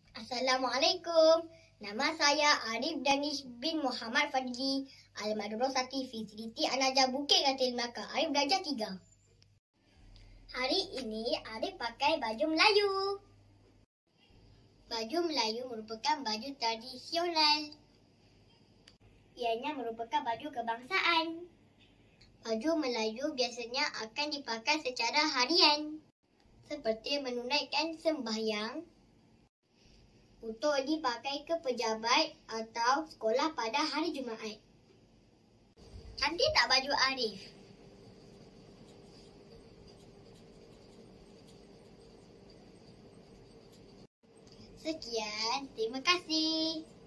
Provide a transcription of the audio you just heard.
Assalamualaikum. Nama saya Arif Danish bin Muhammad Fadli, Al-Madrasati fi Siti An-Najah Bukit Katil Melaka. Arif darjah 3. Hari ini Arif pakai baju Melayu. Baju Melayu merupakan baju tradisional. Ianya merupakan baju kebangsaan. Baju Melayu biasanya akan dipakai secara harian, seperti menunaikan sembahyang, untuk dipakai ke pejabat atau sekolah pada hari Jumaat. Cantik tak baju Arif? Sekian, terima kasih.